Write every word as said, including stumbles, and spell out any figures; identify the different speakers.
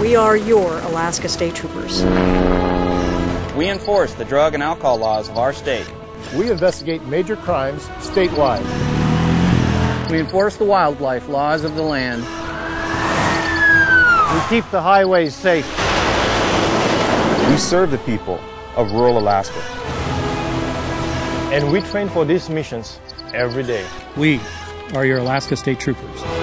Speaker 1: We are your Alaska State Troopers.
Speaker 2: We enforce the drug and alcohol laws of our state.
Speaker 3: We investigate major crimes statewide.
Speaker 4: We enforce the wildlife laws of the land.
Speaker 3: We keep the highways safe.
Speaker 5: We serve the people of rural Alaska.
Speaker 3: And we train for these missions every day.
Speaker 6: We are your Alaska State Troopers.